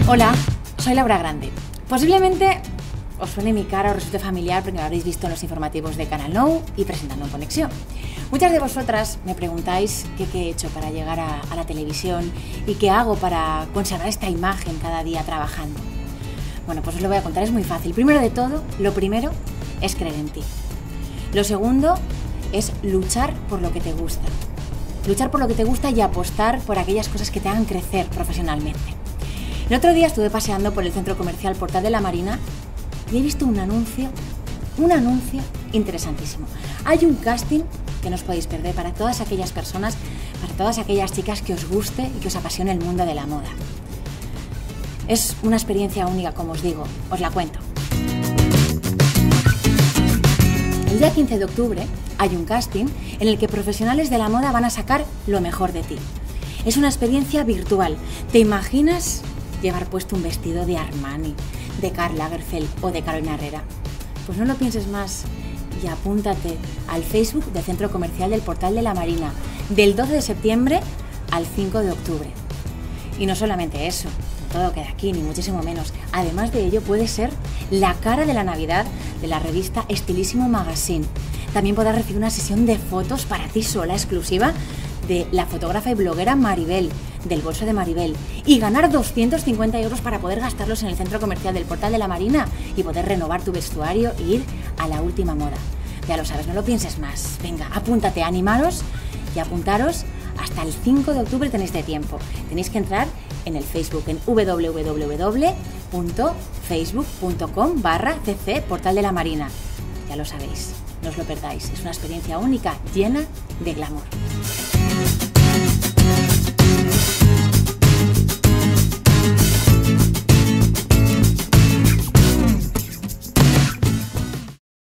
Hola, soy Laura Grande. Posiblemente os suene mi cara o resulte familiar porque me habréis visto en los informativos de Canal Nou y presentando en Conexión. Muchas de vosotras me preguntáis qué he hecho para llegar a la televisión y qué hago para conservar esta imagen cada día trabajando. Bueno, pues os lo voy a contar, es muy fácil. Primero de todo, lo primero es creer en ti. Lo segundo es luchar por lo que te gusta. Luchar por lo que te gusta y apostar por aquellas cosas que te hagan crecer profesionalmente. El otro día estuve paseando por el centro comercial Portal de la Marina y he visto un anuncio interesantísimo. Hay un casting que no os podéis perder para todas aquellas personas, para todas aquellas chicas que os guste y que os apasione el mundo de la moda. Es una experiencia única, como os digo, os la cuento. El día 15 de octubre hay un casting en el que profesionales de la moda van a sacar lo mejor de ti. Es una experiencia virtual. ¿Te imaginas llevar puesto un vestido de Armani, de Karl Lagerfeld o de Carolina Herrera? Pues no lo pienses más y apúntate al Facebook del Centro Comercial del Portal de la Marina del 12 de septiembre al 5 de octubre. Y no solamente eso, no todo queda aquí, ni muchísimo menos. Además de ello, puedes ser la cara de la Navidad de la revista Estilísimo Magazine. También podrás recibir una sesión de fotos para ti sola, exclusiva, de la fotógrafa y bloguera Maribel, del bolso de Maribel, y ganar 250 euros para poder gastarlos en el centro comercial del Portal de la Marina y poder renovar tu vestuario e ir a la última moda. Ya lo sabes, no lo pienses más. Venga, apúntate, animaros y apuntaros. Hasta el 5 de octubre tenéis de tiempo. Tenéis que entrar en el Facebook, en www.facebook.com/cc Portal de la Marina. Ya lo sabéis, no os lo perdáis. Es una experiencia única, llena de glamour.